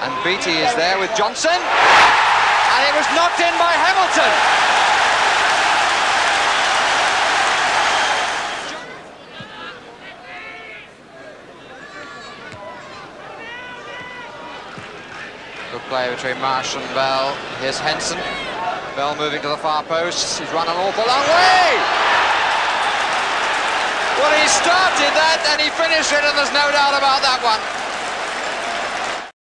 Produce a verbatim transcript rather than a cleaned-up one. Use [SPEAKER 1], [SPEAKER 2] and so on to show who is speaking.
[SPEAKER 1] And Beattie is there with Johnson, and it was knocked in by Hamilton. Good play between Marsh and Bell. Here's Henson. Bell moving to the far post. He's run an awful long way. Well, he started that and he finished it, and there's no doubt about that one.